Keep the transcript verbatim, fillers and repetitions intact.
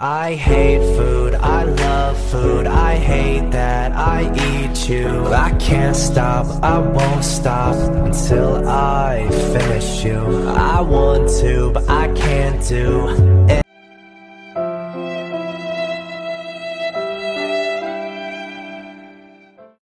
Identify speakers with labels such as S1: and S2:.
S1: I hate food, I love food, I hate that I eat you. I can't stop, I won't stop until I finish you. I want to, but I can't do